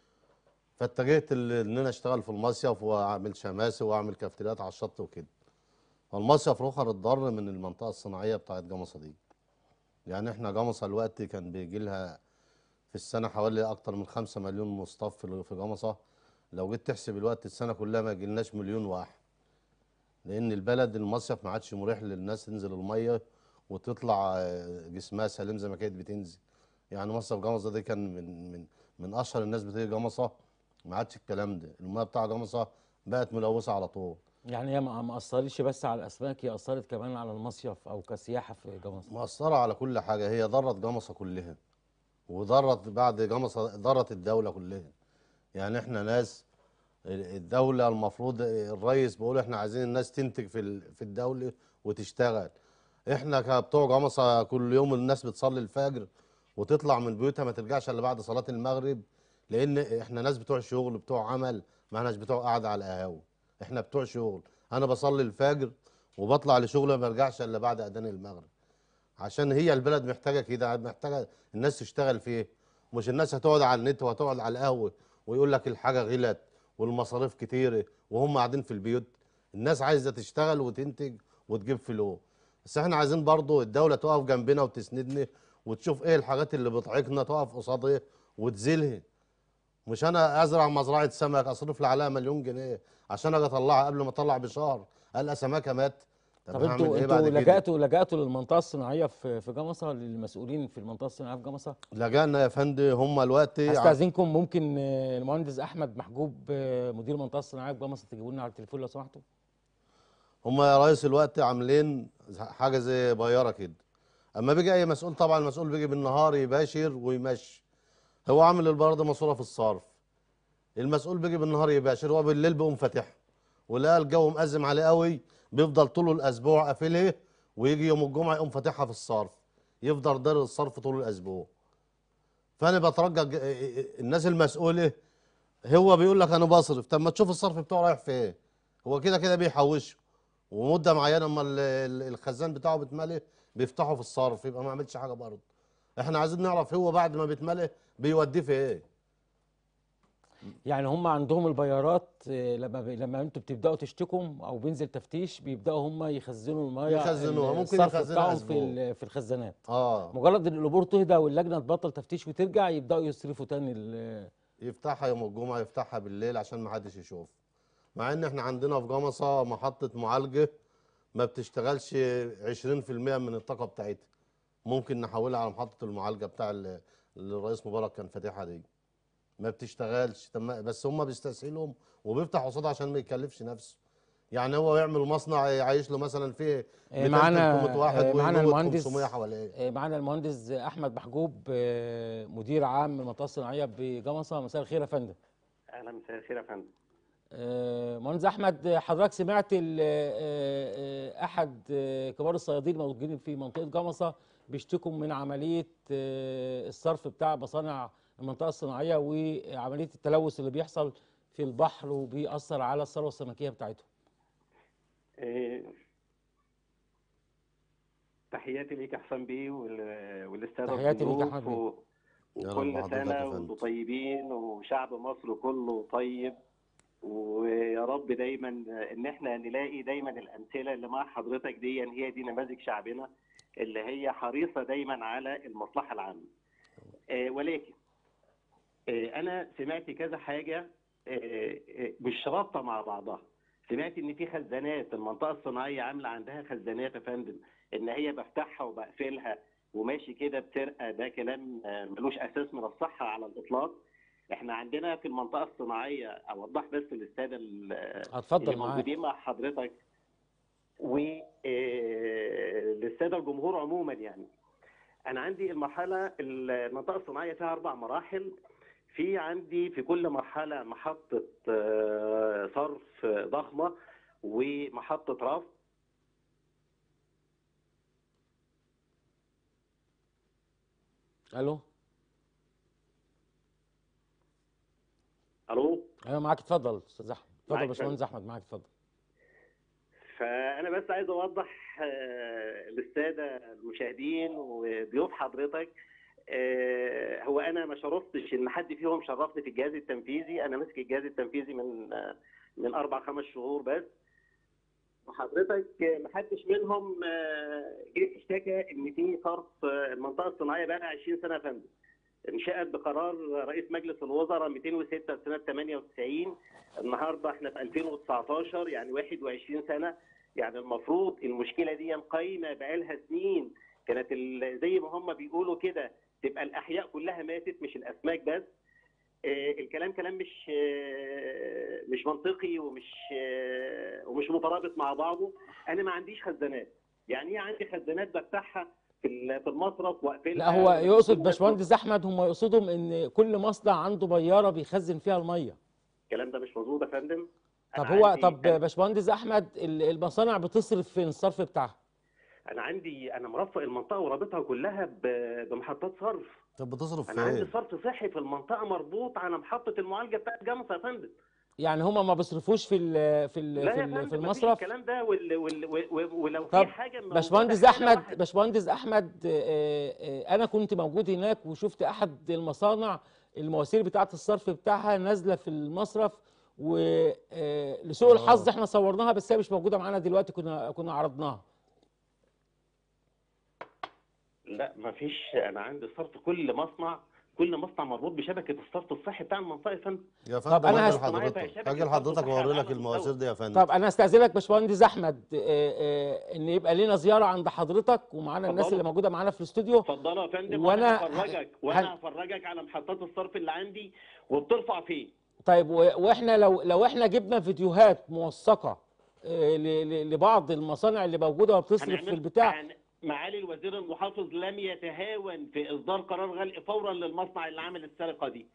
فاتجهت ال- ان انا اشتغل في المصيف واعمل شماسي واعمل كافتريات على الشط وكده. فالمصيف رخر اتضر من المنطقه الصناعيه بتاعت جمصه دي. يعني احنا جمصه الوقت كان بيجي لها في السنه حوالي اكتر من خمسة مليون مصطف في في جمصه. لو جيت تحسب الوقت السنه كلها ما يجيلناش مليون واحد، لان البلد المصيف ما عادش مريح للناس تنزل الميه وتطلع آه، جسمها سليم زي ما كانت بتنزل. يعني مصيف جمصه ده كان من من من اشهر الناس بتيجي جمصه، ما عادش الكلام ده. الميه بتاع جمصه بقت ملوثه على طول. يعني هي ما ما اثرتش بس على الاسماك، هي اثرت كمان على المصيف او كسياحه في جمصه. مأثرة على كل حاجة، هي ضرت جمصة كلها، وضرت بعد جمصة ضرت الدولة كلها. يعني احنا ناس الدولة المفروض الرئيس بيقول احنا عايزين الناس تنتج في ال- في الدولة وتشتغل. احنا كبتوع جمصة كل يوم الناس بتصلي الفجر وتطلع من بيوتها ما ترجعش الا بعد صلاة المغرب، لان احنا ناس بتوع شغل بتوع عمل، ما احناش بتوع قاعدة على القهاوي، احنا بتوع شغل. انا بصلي الفجر وبطلع لشغل ما برجعش الا بعد اذان المغرب، عشان هي البلد محتاجه كده، محتاجه الناس تشتغل فيه. مش الناس هتقعد على النت وهتقعد على القهوه ويقول لك الحاجه غلت والمصاريف كتيره وهم قاعدين في البيوت. الناس عايزه تشتغل وتنتج وتجيب فلوس. بس احنا عايزين برضو الدوله تقف جنبنا وتسندنا وتشوف ايه الحاجات اللي بتعيقنا، تقف قصادها وتزيلها. مش انا ازرع مزرعه سمك اصرف لي عليها مليون جنيه عشان اجي اطلعها قبل ما اطلع بشهر القى سمكه مات. طب طب هعمل انتوا ايه بعد انتوا كده؟ لجأتوا لجأتوا للمنطقه الصناعيه في في جمصه، للمسؤولين في المنطقه الصناعيه في جمصه؟ لجأنا يا فندم هم دلوقتي ع- هستأذنكم، ممكن آه، المهندس احمد محجوب آه، مدير المنطقه الصناعيه في جمصه تجيبوا لنا على التليفون لو سمحتوا؟ هم يا ريس الوقت عاملين حاجه زي بياره كده. اما بيجي اي مسؤول، طبعا المسؤول بيجي بالنهار يباشر ويمشي. هو عامل البياره دي ماسوره في الصرف. المسؤول بيجي بالنهار يباشر، هو بالليل بيقوم فاتحها، ولقى الجو مأزم عليه قوي بيفضل طول الاسبوع قافلها، ويجي يوم الجمعه يقوم فاتحها في الصرف، يفضل دار الصرف طول الاسبوع. فانا بترجى ج- الناس المسؤوله، هو بيقول لك انا بصرف، طب ما تشوف الصرف بتاعه رايح فين. هو كده كده بيحوشه، ومده معينه اما ال- ال- الخزان بتاعه بيتملي بيفتحه في الصرف، يبقى ما عملش حاجه برضه. احنا عايزين نعرف هو بعد ما بيتملي بيوديه في ايه. يعني هم عندهم البيارات، آه، لما ب... لما انتوا بتبداوا تشتكوا او بينزل تفتيش بيبداوا هم يخزنوا الميه، يخزنوها، ممكن الصرف يخزنها بتاعهم في اسبوع. ال- في الخزانات. اه مجرد ان الامور تهدى واللجنه تبطل تفتيش وترجع يبداوا يصرفوا تاني ال- يفتحها يوم الجمعه، يفتحها بالليل عشان ما حدش يشوف. مع ان احنا عندنا في جمصه محطه معالجه ما بتشتغلش عشرين في المية من الطاقه بتاعتها. ممكن نحولها على محطه المعالجه بتاع ال- اللي الرئيس مبارك كان فاتحها دي، ما بتشتغلش. تم- بس هم بيستسهلهم وبيفتح قصادها عشان ما يكلفش نفسه. يعني هو يعمل مصنع يعيش له مثلا فيه آه، مئتين تلتمية معانا واحد آه، معانا ويموت خمسمية المهندس حواليه. آه، معانا المهندس احمد محجوب، آه، مدير عام المنطقه الصناعيه بجمصه. مساء الخير يا فندم. اهلا، مساء الخير يا فندم. آه، مهندس احمد، حضرتك سمعت ال- آه، آه، احد آه، كبار الصيادين الموجودين في منطقه جمصه بيشتكوا من عمليه آه، الصرف بتاع مصانع المنطقه الصناعيه وعمليه التلوث اللي بيحصل في البحر وبيأثر على الثروه السمكيه بتاعتهم. إيه، تحياتي ليك يا حسام بيه وال- وللساده تحياتي ليك يا الضيوف احمد بيه. و- يا رب وكل حضرتك يا سنه فندم. وانتم طيبين وشعب مصر كله طيب، ويا رب دايما ان احنا نلاقي دايما الامثله اللي مع حضرتك دي هي دي نماذج شعبنا اللي هي حريصه دايما على المصلحه العامه. إيه، ولكن إيه، انا سمعت كذا حاجه إيه، إيه، مش رابطه مع بعضها. سمعت ان في خزانات المنطقه الصناعيه عامله عندها خزانات يا فندم، ان هي بفتحها وبقفلها وماشي كده بسرقه. ده كلام آه، ملوش اساس من الصحه على الاطلاق. احنا عندنا في المنطقه الصناعيه، اوضح بس للساده ال- اتفضل اللي معاك. موجودين مع حضرتك وللساده الجمهور عموما، يعني انا عندي المرحله المنطقه الصناعيه فيها اربع مراحل. في عندي في كل مرحله محطه آه، صرف ضخمه ومحطه رفع. الو. الو، ايوه معاك، اتفضل استاذ احمد، اتفضل يا معاك باشمهندس احمد، معاك اتفضل. فانا بس عايز اوضح آه، للساده المشاهدين وضيوف حضرتك. آه، هو انا ما شرفتش ان حد فيهم شرفني في الجهاز التنفيذي. انا ماسك الجهاز التنفيذي من آه، من اربع خمس شهور بس. وحضرتك ما حدش منهم آه، جه اشتكى ان في صرف آه، المنطقه الصناعيه بقى لها عشرين سنه يا فندم. انشأت بقرار رئيس مجلس الوزراء مئتين وستة سنه ثمانية وتسعين. النهارده احنا في ألفين وتسعتاشر، يعني واحد وعشرين سنه. يعني المفروض المشكله دي قايمه بقى لها سنين. كانت ال- زي ما هم بيقولوا كده تبقى الاحياء كلها ماتت مش الاسماك بس. آه، الكلام كلام مش آه، مش منطقي ومش آه، ومش مترابط مع بعضه. انا ما عنديش خزانات. يعني ايه عندي خزانات بفتحها في ال- في المصرف واقفلها. لا هو يقصد باشمهندس احمد، هم يقصدهم ان كل مصنع عنده بياره بيخزن فيها الميه. الكلام ده مش مظبوط يا فندم. طب أنا هو عندي- طب باشمهندس احمد ال- المصانع بتصرف فين الصرف بتاعها؟ انا عندي انا مرفق المنطقه ورابطها كلها ب- بمحطات صرف. طب بتصرف انا عندي فين؟ صرف صحي في المنطقه مربوط على محطه المعالجه بتاعت جمصه يا فندم. يعني هم ما بيصرفوش في ال في ال لا في, يا ال في فندم مفيش المصرف؟ الكلام ده وال... وال... وال... ولو في طب حاجه موجودة باشمهندس حالة احمد واحدة- باشمهندس احمد آه، آه، انا كنت موجود هناك وشفت احد المصانع المواسير بتاعه الصرف بتاعها نازله في المصرف، ولسوء آه. الحظ احنا صورناها بس هي مش موجوده معانا دلوقتي، كنا كنا عرضناها. لا مفيش. انا عندي صرف كل مصنع كل مصنع مربوط بشبكه الصرف الصحي بتاع المنطقه يا فندم. يا طب فندم أنا هاجي هست- لحضرتك هاجي لحضرتك واوري لك المواسير دي يا فندم. طب انا استاذنك باشمهندس احمد آه، آه، ان يبقى لنا زياره عند حضرتك ومعانا الناس اتفضلوا. اللي موجوده معانا في الاستوديو. اتفضلوا يا فندم. وأنا وانا ه- هفرجك هل- وانا هفرجك على محطات الصرف اللي عندي وبترفع فين. طيب و- واحنا لو لو احنا جبنا فيديوهات موثقه آه، ل- ل- لبعض المصانع اللي موجوده وبتصرف في هنعمل- البتاع. هن- معالي الوزير المحافظ لم يتهاون في اصدار قرار غلق فورا للمصنع اللي عمل السرقه دي.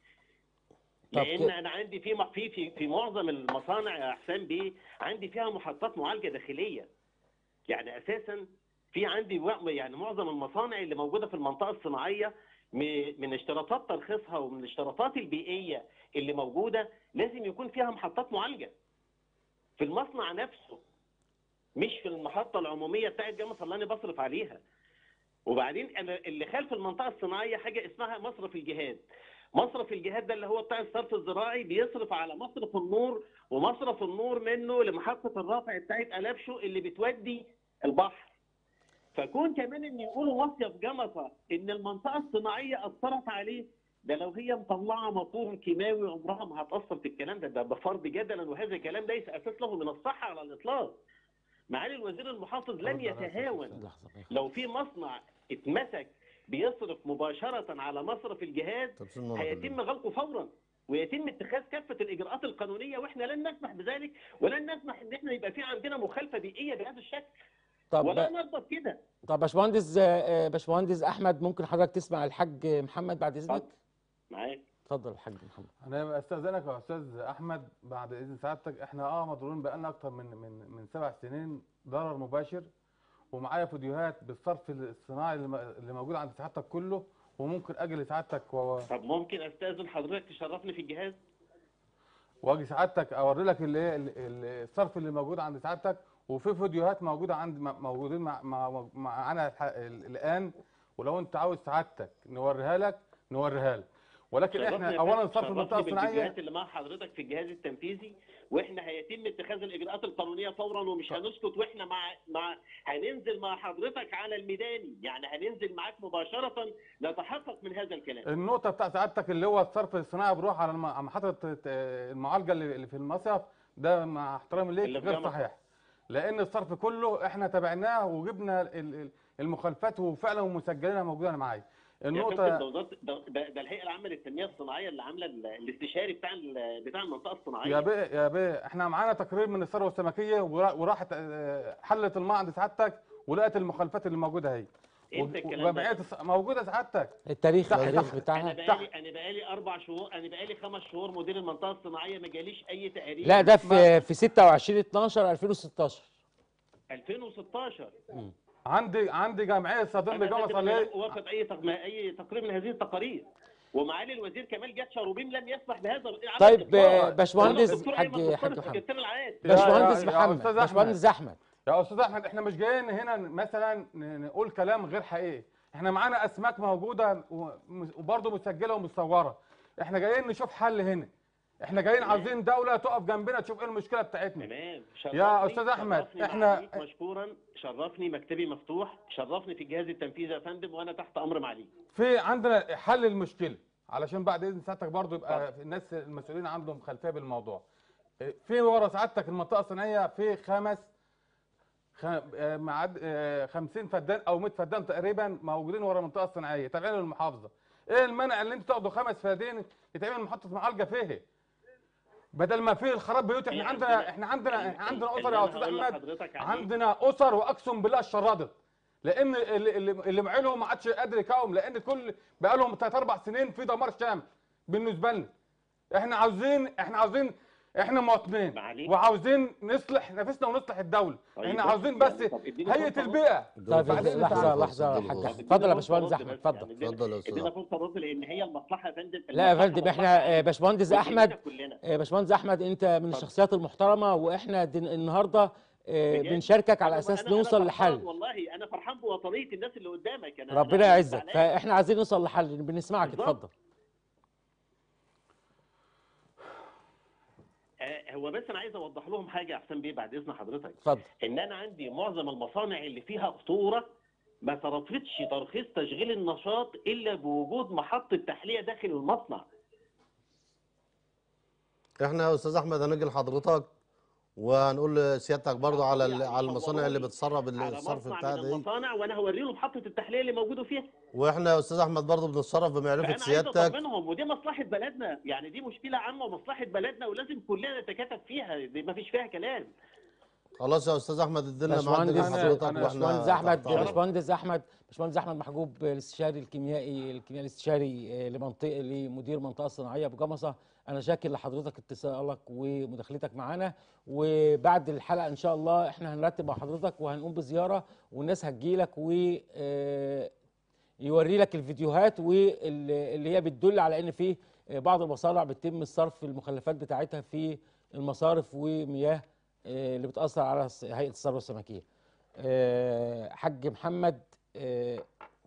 طب لان ك- انا عندي في م- في في في معظم المصانع يا حسام بيه عندي فيها محطات معالجه داخليه. يعني اساسا في عندي و- يعني معظم المصانع اللي موجوده في المنطقه الصناعيه م- من اشتراطات ترخيصها ومن الاشتراطات البيئيه اللي موجوده لازم يكون فيها محطات معالجه في المصنع نفسه، مش في المحطه العموميه بتاعت جمصة اللي انا بصرف عليها. وبعدين انا اللي خلف المنطقه الصناعيه حاجه اسمها مصرف الجهاد. مصرف الجهاد ده اللي هو بتاع الصرف الزراعي بيصرف على مصرف النور، ومصرف النور منه لمحطه الرافع بتاعت الابشو اللي بتودي البحر. فكون كمان ان يقولوا مصيف جمصة ان المنطقه الصناعيه اثرت عليه، ده لو هي مطلعه موتور كيماوي عمرها ما هتاثر في الكلام ده، ده بفرض جدلا، وهذا الكلام ليس اساس له من الصحه على الاطلاق. معالي الوزير المحافظ لم يتهاون. لو في مصنع اتمسك بيصرف مباشره على مصرف الجهاد طب شو النور هيتم غلقه فورا ويتم اتخاذ كافه الاجراءات القانونيه، واحنا لن نسمح بذلك ولن نسمح ان احنا يبقى في عندنا مخالفه بيئيه بهذا الشكل. طب ولا نرضى بكده. طب باشمهندس آه، آه، باشمهندس احمد، ممكن حضرتك تسمع الحاج محمد بعد اذنك؟ اتفضل. معاك. اتفضل الحاج محمد. انا استاذنك يا استاذ احمد بعد اذن سعادتك. احنا اه مضرورين بقالنا اكتر من من من سبع سنين ضرر مباشر، ومعايا فيديوهات بالصرف الصناعي اللي م- اللي موجود عند سعادتك كله، وممكن اجي لسعادتك و- طب ممكن استاذن حضرتك تشرفني في الجهاز؟ واجي سعادتك اوري لك ال- ال- ال- الصرف اللي موجود عند سعادتك، وفي فيديوهات موجوده عند م- موجودين مع مع معانا الح- ال- الان، ولو انت عاوز سعادتك نوريها لك نوريها لك. ولكن شرفني احنا يا اولا فندم، صرف شرفني المنطقه الصناعيه بالفيديوهات اللي مع حضرتك في الجهاز التنفيذي، واحنا هيتم اتخاذ الاجراءات القانونيه فورا ومش هنسكت، واحنا مع مع هننزل مع حضرتك على الميداني، يعني هننزل معاك مباشره نتحقق من هذا الكلام. النقطة بتاع سعادتك اللي هو الصرف الصناعي بيروح على الم- على محطة المعالجة اللي اللي في المصيف، ده مع احترامي اللي ليك في غير جمصة. صحيح. لأن الصرف كله احنا تابعناه وجبنا ال- ال- المخالفات وفعلا مسجلينها موجودة معايا. يا فندم، النقطة ده وزارة- ده, ده, ده الهيئه العامه للتنميه الصناعيه اللي عامله ال- الاستشاري بتاع ال- بتاع المنطقه الصناعيه. يا بيه يا بيه احنا معانا تقرير من الثروة السمكية ورا- وراحت اه، حلت الماء عند سعادتك ولقت المخالفات اللي موجودة اهي. امتى الكلام وجمعية ده؟ الص- موجودة سعادتك. التاريخ تحت- التاريخ تحت- بتاعها. انا بقالي انا بقالي اربع شهور انا بقالي خمس شهور مدير المنطقه الصناعيه ما جاليش اي تقارير. لا ده في في ستة وعشرين اتناشر ألفين وستاشر. ألفين وستاشر. عندي عندي جمعية صادم انا بجمصة قادر ليه؟ أن اوافق اي تق- اي تقرير من هذه التقارير. ومعالي الوزير كمال جاد شاروبيم لم يسمح بهذا على طيب الإطلاق. آه، باشمهندس والدكتور حاج أيمن حاج مصطفى محمد. السكرتير العام. يا- باشمهندس يا- يا محمد أستاذ أحمد. باشمهندس احمد. يا استاذ احمد احنا مش جايين هنا مثلا ن- نقول كلام غير حقيقي، احنا معانا اسماك موجوده وم- وبرضه مسجله ومصوره. احنا جايين نشوف حل هنا. احنا جايين عاوزين دوله تقف جنبنا تشوف ايه المشكله بتاعتنا. تمام. يا أستاذ أحمد، شرفني إحنا- معاليك مشكورا، شرفني، مكتبي مفتوح، شرفني في الجهاز التنفيذي يا فندم، وانا تحت امر معاليك. في عندنا حل المشكله علشان بعد اذن سعادتك برضه يبقى الناس المسؤولين عندهم خلفيه بالموضوع. في ورا سعادتك المنطقه الصناعيه في خمس خ... آه، معد... آه، خمسين فدان او مية فدان تقريبا موجودين ورا المنطقه الصناعيه تابعين للمحافظه. ايه المانع اللي انت تاخدوا خمس فدان يتعمل محطه معالجه فيه؟ بدل ما في الخراب بيوت. احنا في عندنا عندنا- احنا عندنا احنا عندنا اللي اسر يا أنا استاذ هقول احمد، لحضرتك عليه. عندنا اسر واقسم بالله الشرادت. لان اللي اللي, اللي معيلهم ما عادش قادر يقاوم، لان كل بقى لهم ثلاث اربع سنين في دمار شامل بالنسبه لنا. احنا عاوزين احنا عاوزين احنا مواطنين وعاوزين نصلح نفسنا ونصلح الدوله. طيب احنا بس عاوزين بس يعني طب اديني هيئه فرصة البيئه. طيب بعدين لحظه نتعامل. لحظه يا حاج احمد، اتفضل يا باشمهندس احمد، اتفضل. اتفضل يا استاذ ادينا أحمد. فرصه رد، لان هي المصلحه يا فندم. لا يا المصلحة فندم، مصلحة احنا آه، عامة. باشمهندس وتهمنا احمد كلنا. آه، باشمهندس احمد، انت من الشخصيات المحترمه، واحنا دن- النهارده آه، بجد؟ بنشاركك على أنا- اساس أنا- نوصل أنا فرحان لحل. والله، انا فرحان بوطنيه الناس اللي قدامك. انا ربنا أنا يعزك، زعلان. فاحنا عايزين نوصل لحل، بنسمعك، بالظبط. اتفضل. آه، هو بس انا عايز اوضح لهم حاجه يا حسام بيه بعد اذن حضرتك. اتفضل. ان انا عندي معظم المصانع اللي فيها خطوره ما صرفتش ترخيص تشغيل النشاط الا بوجود محطه تحليه داخل المصنع. احنا يا استاذ احمد هنجي لحضرتك وهنقول لسيادتك برضه على ال- على المصانع اللي بتسرب على الصرف مصنع بتاع من دي، المصانع وانا هوري له محطه التحليه اللي موجوده فيها. واحنا يا استاذ احمد برضه بنتصرف بمعرفه فانا عايز سيادتك. اطمنهم، ودي مصلحه بلدنا، يعني دي مشكله عامه ومصلحه بلدنا ولازم كلنا نتكاتف فيها، دي ما فيش فيها كلام. خلاص يا استاذ احمد ادينا ميعاد باشمهندس نجي لحضرتك أنا- باشمهندس واحنا احمد تحت أمرك. باشمهندس احمد باشمهندس احمد محجوب، الاستشاري الكيميائي الكيميائي الاستشاري آه، لمنطقه لمدير منطقه الصناعيه بجمصه. انا شاكر لحضرتك اتصالك ومداخلتك معانا، وبعد الحلقه ان شاء الله احنا هنرتب مع حضرتك وهنقوم بزياره، والناس هتجيلك و آه، يوري لك الفيديوهات واللي هي بتدل على ان في بعض المصانع بيتم الصرف المخلفات بتاعتها في المصارف ومياه آه، اللي بتاثر على الس- هيئه الثروه السمكيه. آه، حاج محمد، آه،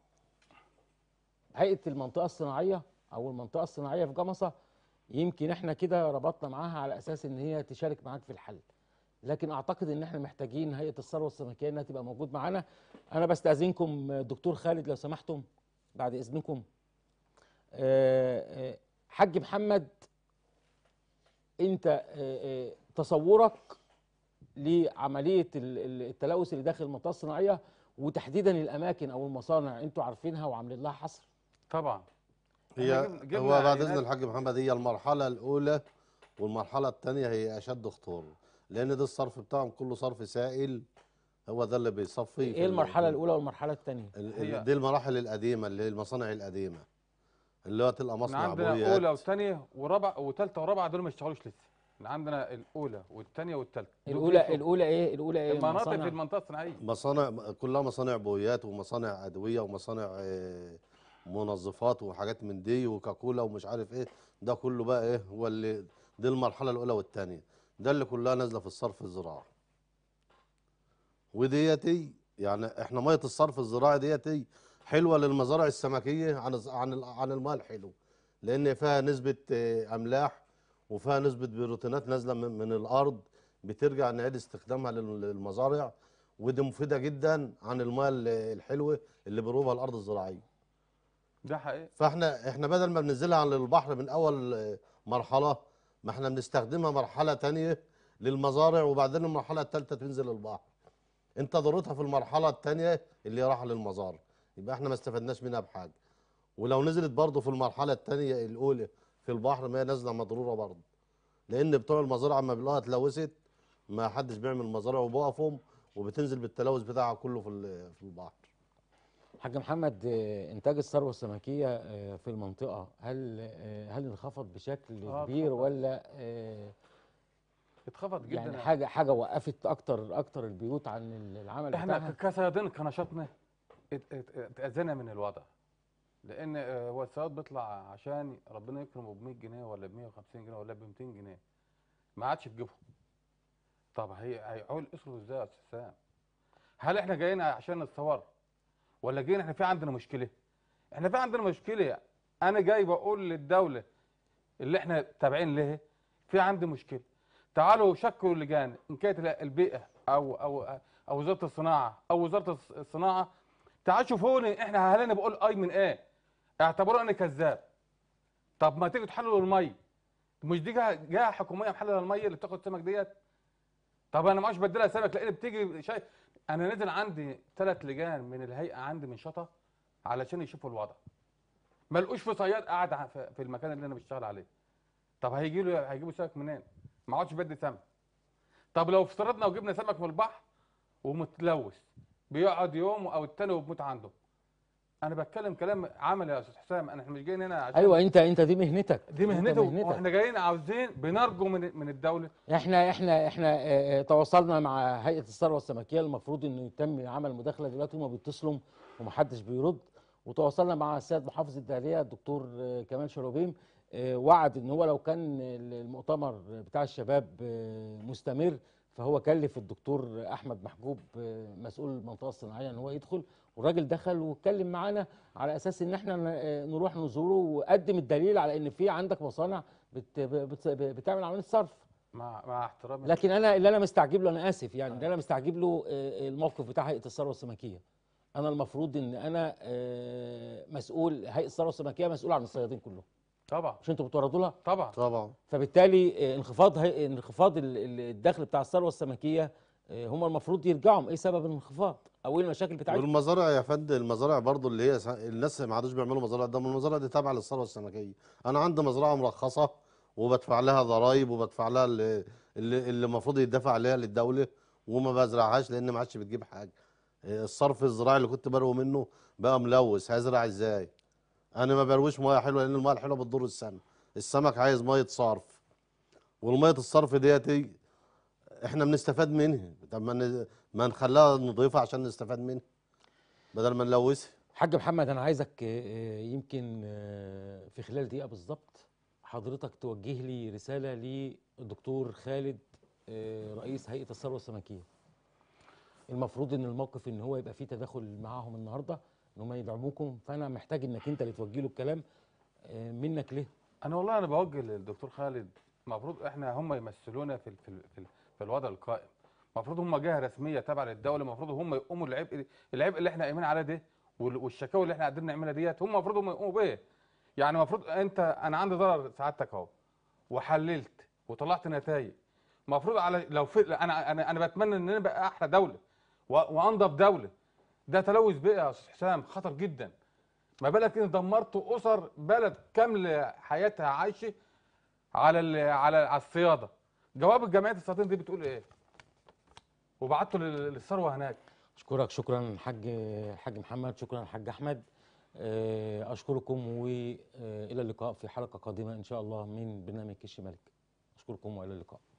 هيئه المنطقه الصناعيه او المنطقه الصناعيه في جمصه، يمكن احنا كده ربطنا معاها على اساس ان هي تشارك معاك في الحل، لكن اعتقد ان احنا محتاجين هيئه الثروه السمكيه انها تبقى موجود معانا. انا بستاذنكم آه، دكتور خالد لو سمحتم بعد اذنكم. آه، آه، حاج محمد، انت آه، آه، تصورك لعمليه ال- ال- التلوث اللي داخل المنطقه الصناعيه، وتحديدا الاماكن او المصانع انتوا عارفينها وعاملين لها حصر؟ طبعا. هي إحنا جب- جبنا هو بعد اذن عينات. الحاج محمد هي المرحله الاولى والمرحله الثانيه هي اشد خطوره، لان ده الصرف بتاعهم كله صرف سائل، هو ده اللي بيصفي في ايه ال- المرحله في- الاولى والمرحله الثانيه؟ ال- هي- ال- دي المراحل القديمه اللي هي المصانع القديمه اللي هو تبقى احنا مصنع عندنا بويات. اولى وثانيه ورابعه وثالثه ورابعه، دول ما اشتغلوش لسه. احنا عندنا الاولى والثانيه والثالثه. الاولى الاولى ايه الاولى ايه المناطق المصانع؟ في المنطقه الصناعيه. مصانع كلها مصانع بويات ومصانع ادويه ومصانع آه، منظفات وحاجات من دي وكاكولا ومش عارف ايه، ده كله بقى ايه هو اللي دي المرحله الاولى والثانيه، ده اللي كلها نازله في الصرف الزراعي. وديتي يعني احنا ميه الصرف الزراعي ديتي حلوه للمزارع السمكيه عن الز- عن ال- عن الماء الحلو، لان فيها نسبه آه، املاح وفيها نسبه بروتينات نازله من, من الارض بترجع نعيد استخدامها لل- للمزارع، ودي مفيده جدا عن الماء ال- الحلوه اللي بيروبها الارض الزراعيه. ده حقيقي. فاحنا احنا بدل ما بننزلها على البحر من اول آه، مرحله، ما احنا بنستخدمها مرحله تانية للمزارع وبعدين المرحله الثالثه تنزل البحر. انت ضرتها في المرحله الثانيه اللي راح للمزار، يبقى احنا ما استفدناش منها بحاجه. ولو نزلت برضه في المرحله الثانيه الاولى في البحر ما هي نازله مضروره برضه، لان بتوع المزارع اما بيلاقوها اتلوثت ما حدش بيعمل مزارع وبوقفهم وبتنزل بالتلوث بتاعها كله في ال- في البحر. حاج محمد، آه، انتاج الثروه السمكيه آه، في المنطقه هل آه، هل انخفض بشكل آه، كبير اتخفض. ولا آه، اتخفض جدا. يعني حاجه حاجه وقفت اكتر اكتر البيوت عن العمل احنا بتاعها؟ ك- كصيادين كنشاطنا ات- ات- اتأذينا من الوضع، لان آه، هو الصياد بيطلع عشان ربنا يكرمه ب مية جنيه ولا ب مية وخمسين جنيه ولا ب ميتين جنيه، ما عادش تجيبهم. طب هي هيعول اصرف ازاي يا استاذ سام؟ هل احنا جايين عشان نتصور ولا جايين احنا في عندنا مشكله؟ احنا في عندنا مشكله. انا جاي بقول للدوله اللي احنا تابعين لها في عندي مشكله، تعالوا شكلوا لجان ان كانت البيئه او او او وزاره الصناعه او وزاره الص- الصناعه، تعالوا شوفوني احنا هل انا بقول اي من ايه؟ اعتبروا انا كذاب. طب ما تيجوا تحللوا الميه، مش دي جهه جهه حكوميه محلله الميه اللي بتاخد سمك ديت؟ طب انا مش بديلها سمك لان بتيجي شيء. انا نزل عندي ثلاث لجان من الهيئه عندي من شطه علشان يشوفوا الوضع، ما لقوش في صياد قاعد ع- في في المكان اللي انا بشتغل عليه. طب هيجي له هيجيبوا سمك منين؟ ما عادش بدي سمك. طب لو افترضنا وجبنا سمك من البحر ومتلوث، بيقعد يوم او التاني وبيموت عنده. انا بتكلم كلام عملي يا استاذ حسام، انا احنا مش جايين هنا عشان ايوه انت انت دي مهنتك، دي انت مهنته، مهنتك. واحنا جايين عاوزين بنرجو من من الدوله. احنا احنا احنا آه، آه، تواصلنا مع هيئه الثروه السمكيه، المفروض انه يتم عمل مداخله دلوقتي، هم بيتصلوا ومحدش بيرد. وتواصلنا مع السيد محافظ الدهليه الدكتور آه، كمال شروبيم، آه، وعد ان هو لو كان المؤتمر بتاع الشباب آه، مستمر، فهو كلف الدكتور احمد محجوب آه، مسؤول المنطقه الصناعيه ان هو يدخل، والراجل دخل واتكلم معانا على اساس ان احنا ن- آه، نروح نزوره، وقدم الدليل على ان في عندك مصانع بت بت بتعمل عمليه صرف. مع مع احترامي لكن انا اللي انا مستعجب له، انا اسف يعني، اللي انا مستعجب له آه، الموقف بتاع هيئه الثروه السمكيه. انا المفروض ان انا آه، مسؤول، هيئه الثروه السمكيه مسؤول عن الصيادين كلهم، طبعا مش انتوا بتوردوا لها؟ طبعا طبعا. فبالتالي آه، انخفاض هي... انخفاض ال- ال- الدخل بتاع الثروه السمكيه، آه، هم المفروض يرجعوا. ايه سبب الانخفاض او ايه المشاكل بتاعتهم؟ والمزارع يا فندم، المزارع برضو اللي هي سا- الناس ما عادوش بيعملوا مزارع قدام، المزارع دي تابعه للثروه السمكيه. انا عندي مزرعه مرخصه وبدفع لها ضرائب وبدفع لها اللي اللي اللي المفروض يدفع عليها للدوله، وما بزرعهاش لان ما عادش بتجيب حاجه. إيه، الصرف الزراعي اللي كنت بروي منه بقى ملوث، هزرع ازاي؟ انا ما برويش ميه حلوه لان الميه الحلوه بتضر السمك. السمك عايز ميه صرف، والميه الصرف ديت احنا بنستفاد منها. طب ما ن- ما نخليها نضيفه عشان نستفاد منها بدل ما نلوثها. حاج محمد، انا عايزك آه، آه، يمكن آه، في خلال دقيقه بالظبط حضرتك توجه لي رساله للدكتور خالد آه، رئيس هيئه الثروه السمكيه. المفروض ان الموقف ان هو يبقى فيه تداخل معاهم النهارده، ان هم يدعموكم، فانا محتاج انك انت اللي توجه له الكلام آه، منك ليه. انا والله انا بوجه للدكتور خالد، المفروض احنا هم يمثلونا في ال- في ال- في, ال- في الوضع القائم. المفروض هم جهه رسميه تابعه للدوله، المفروض هم يقوموا العبء العبء اللي احنا قايمين عليه ده، وال- والشكاوى اللي احنا قاعدين نعملها ديت، هم المفروض هم يقوموا بيه. يعني المفروض انت، انا عندي ضرر سعادتك اهو وحللت وطلعت نتائج. المفروض على لو في انا انا انا بتمنى ان نبقى احلى دوله و- وانضف دوله. ده تلوث بيئه يا استاذ حسام خطر جدا. ما بالك ان دمرت اسر بلد كامله حياتها عايشه على ال- على على الصياده. جواب الجمعيه الصيادين دي بتقول ايه؟ وبعته لل- للثروه هناك. اشكرك شكرا حاج حاج محمد، شكرا حاج احمد. آه، اشكركم والى اللقاء في حلقه قادمه ان شاء الله من برنامج كش ملك. اشكركم والى اللقاء.